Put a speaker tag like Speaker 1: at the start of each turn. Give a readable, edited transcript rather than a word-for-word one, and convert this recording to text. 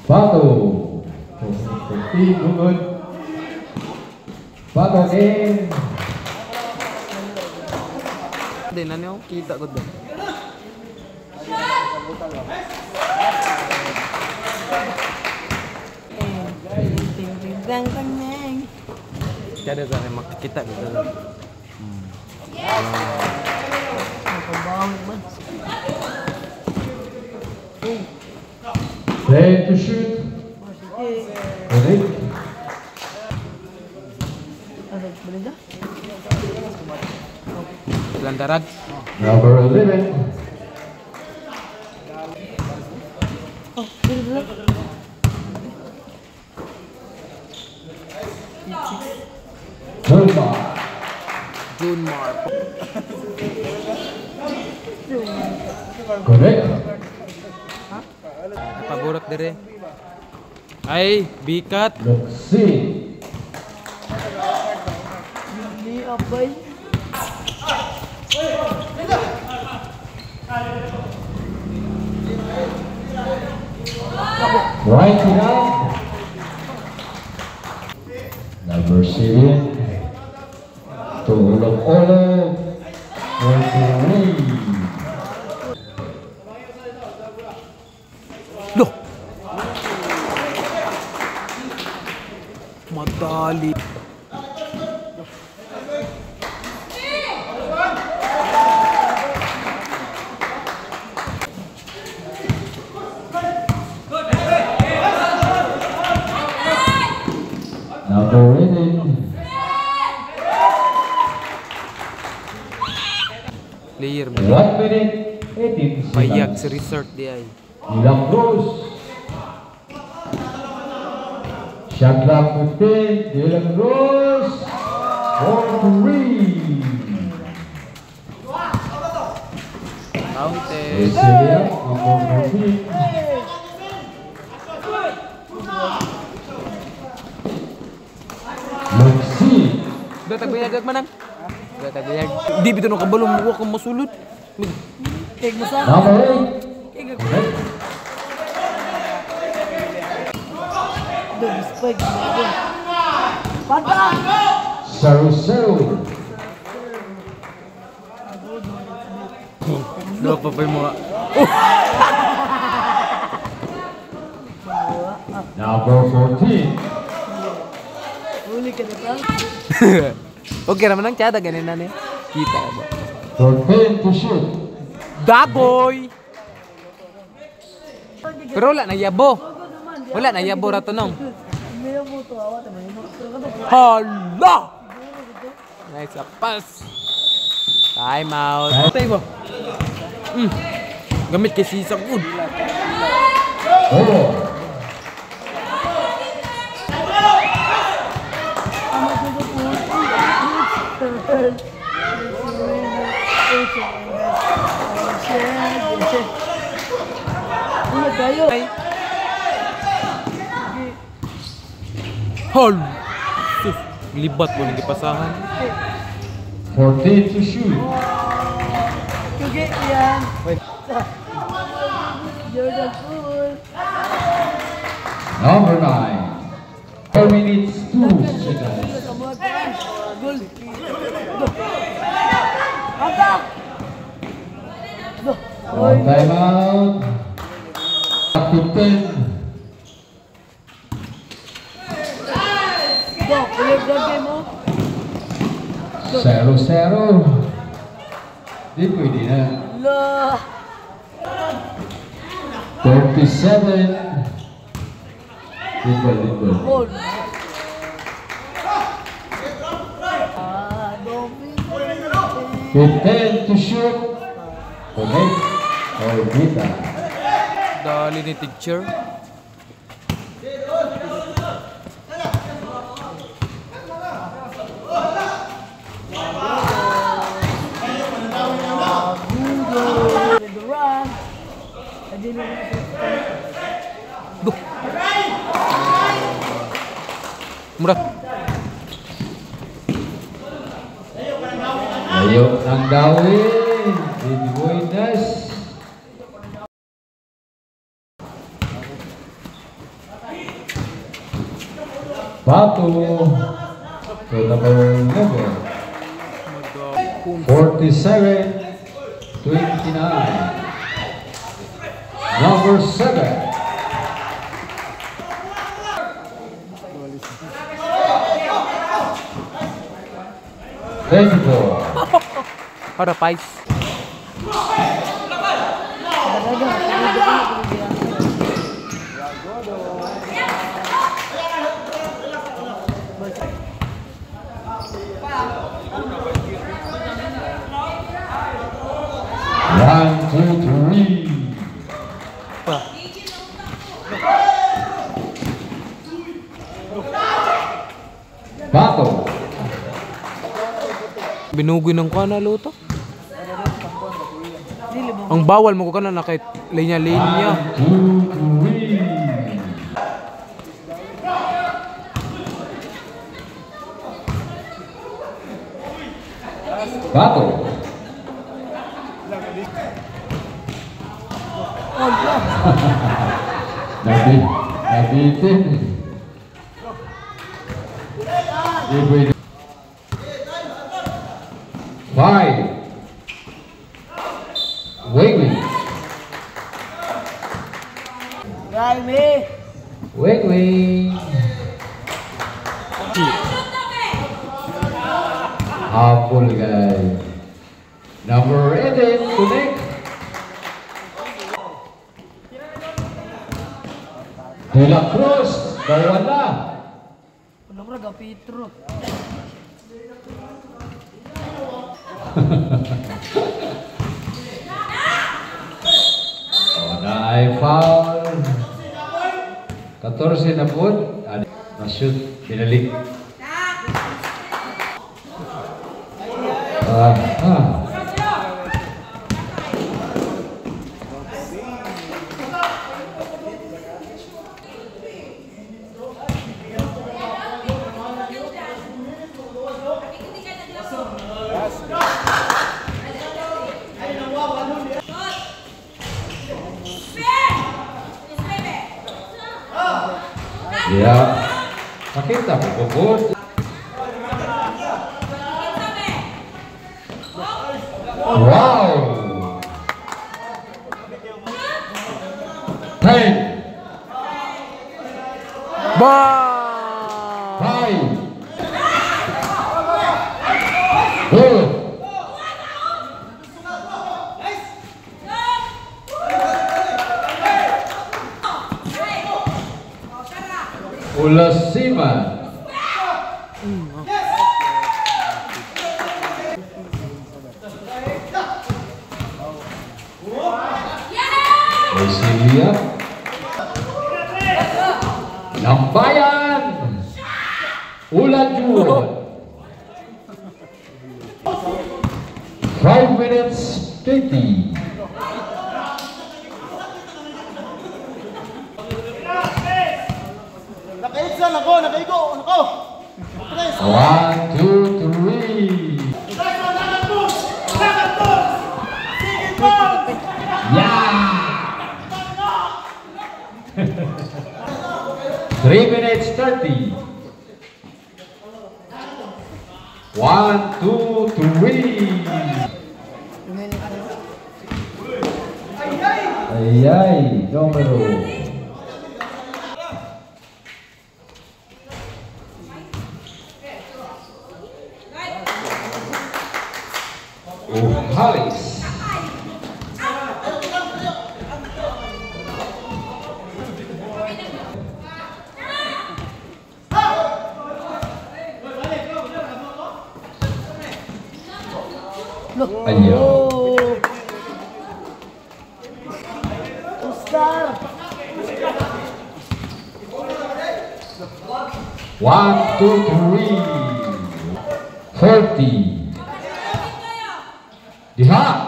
Speaker 1: Bato. 15, good. Bato again.
Speaker 2: Hindi na niyo, kita ko doon. Kada sa akin makikita dito.
Speaker 1: Play to shoot. Ready?
Speaker 2: Landarag.
Speaker 1: Number 11. Junmar.
Speaker 2: Junmar.
Speaker 1: Correct.
Speaker 2: Paborok dire. Ay, bikat.
Speaker 1: Luxi.
Speaker 3: Hindi abay.
Speaker 1: Right it out. Number 7. To Olo. 23.
Speaker 2: Loh. Madali.
Speaker 1: Number 18.
Speaker 2: Player mo.
Speaker 1: 1 minute, 18
Speaker 2: Payag
Speaker 1: seconds.
Speaker 2: sa resort di ay.
Speaker 1: Ilang Rose. Shot clock 15. Dylan Rose. 4-3.
Speaker 2: Counted.
Speaker 1: Cecilia, number 14. Luxi.
Speaker 2: Udah tagbayag manang. Udah tagbayag. Di bito nang kabalong mo kang masulod.
Speaker 3: Keg mo sa.
Speaker 1: Number 8.
Speaker 3: Doon, spike. Pata!
Speaker 1: Saru-saru.
Speaker 2: Dua pa pa mo.
Speaker 1: Number 14.
Speaker 3: Huli ka na ba?
Speaker 2: Okay naman ang tiyada ganin na niya. Kita ba?
Speaker 1: 14 to shoot.
Speaker 2: Dagoy! Pero wala na yabo. Wala na yabo rato nung.
Speaker 3: Hindi mo to awat.
Speaker 2: Hala! Nice a pass. Time out. Tayo mo. Gamit kay Sisang Ud.
Speaker 1: Oh.
Speaker 2: Ay. Hol! Sus, libat mo nang ipasahan.
Speaker 1: 14 to shoot.
Speaker 3: Kugi yan.
Speaker 2: Wait.
Speaker 3: Jordan Poole.
Speaker 1: Number 9. 4 minutes 2 seconds.
Speaker 3: Gol. Atak!
Speaker 1: One time out. 15.
Speaker 3: Go, ulit game mo.
Speaker 1: 0-0. Di pwede na.
Speaker 3: La.
Speaker 1: 37. Equal.
Speaker 3: Gol. Don't be
Speaker 1: 15 to shoot. Connect or Vita.
Speaker 2: Dali ni teacher. Duh. Murah.
Speaker 1: Ayo nang gawin. Baby boy Nas. Bato to number 11. 47-29. Number 7.
Speaker 2: Para pais.
Speaker 1: One, two, three. Bato.
Speaker 2: Binugoy ng kana luto. Ang bawal mo ko kana na kahit linya-linya.
Speaker 1: 1, 2, 3. Bato. Nabitin. Ibu 5. Wing. Wing. Hapul guys. Number 18 connect. De La Cruz, bawala.
Speaker 3: Wala Petro.
Speaker 1: Ay foul. 14 na po. Na-shoot. Binalik. Ya, pakita po po. Wow! 10.
Speaker 2: Ba!
Speaker 1: 5. Good. Ulasima. Brasilia. Nambayan. Ulan Juan. 5 minutes 50. Nako. 1, 2, 3. Yeah. 3 minutes 30. 1, 2, 3. Ay, número. Halis. Ayo.
Speaker 3: Star.
Speaker 1: 1, 2, 3. 40. Diha.